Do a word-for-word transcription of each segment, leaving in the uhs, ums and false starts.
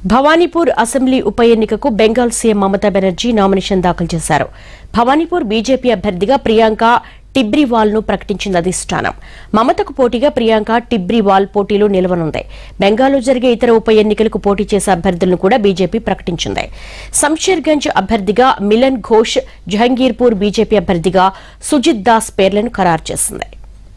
Bhawanipur assembly ఉప ఎన్నికకు Bengal CM Mamata Banerjee nomination దాఖలు చేశారు. భవానీపూర్ బీజేపీ అభ్యర్థిగా ప్రియాంక టిబ్రీవాల్ ను ప్రకటించింది అధిష్టానం. మమతకు పోటీగా ప్రియాంక టిబ్రీవాల్ పోటీలో నిలవనుంది. బెంగాల్లో జరిగే ఇతర ఉప ఎన్నికలకు పోటీ చేసే అభ్యర్థులను కూడా బీజేపీ ప్రకటించింది. శంషేర్గంజ్ అభ్యర్థిగా మిలన్ ఘోష్, జహంగీర్పూర్ బీజేపీ అభ్యర్థిగా సుజిత్ దాస్ పేర్లను ఖరారు చేసింది.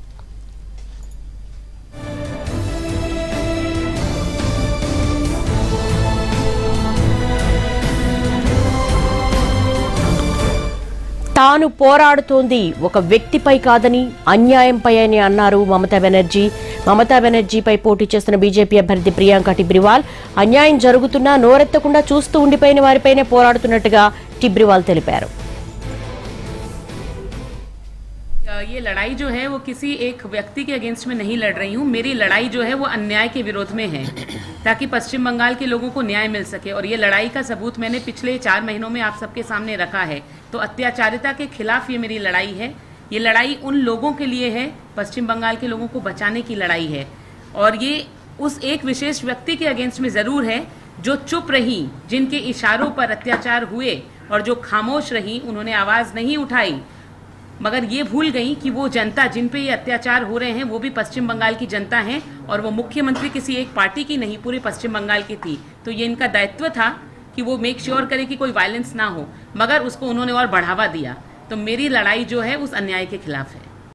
తాను పోరాడుతోంది ఒక వ్యక్తిపై కాదని అన్యాయంపై అని అన్నారు మమతా బెనర్జీ. మమతా బెనర్జీపై పోటీ చేస్తున్న బీజేపీ అభ్యర్థి ప్రియాంక టిబ్రీవాల్ అన్యాయం జరుగుతున్నా నోరెత్తకుండా చూస్తూ ఉండిపోయిన వారిపైనే పోరాడుతున్నట్టుగా టిబ్రీవాల్ తెలిపారు. ये लड़ाई जो है वो किसी एक व्यक्ति के अगेंस्ट में नहीं लड़ रही हूँ. मेरी लड़ाई जो है वो अन्याय के विरोध में है, ताकि पश्चिम बंगाल के लोगों को न्याय मिल सके. और ये लड़ाई का सबूत मैंने पिछले चार महीनों में आप सबके सामने रखा है. तो अत्याचारिता के खिलाफ ये मेरी लड़ाई है. ये लड़ाई उन लोगों के लिए है, पश्चिम बंगाल के लोगों को बचाने की लड़ाई है. और ये उस एक विशेष व्यक्ति के अगेंस्ट में ज़रूर है जो चुप रही, जिनके इशारों पर अत्याचार हुए और जो खामोश रही, उन्होंने आवाज़ नहीं उठाई, मगर ये भूल गई कि वो जनता जिन पे ये अत्याचार हो रहे हैं वो भी पश्चिम बंगाल की जनता है. और वो मुख्यमंत्री किसी एक पार्टी की नहीं, पूरे पश्चिम बंगाल की थी. तो ये इनका दायित्व था कि वो मेक श्योर करे कि कोई वायलेंस ना हो, मगर उसको उन्होंने और बढ़ावा दिया. तो मेरी लड़ाई जो है उस अन्याय के खिलाफ है.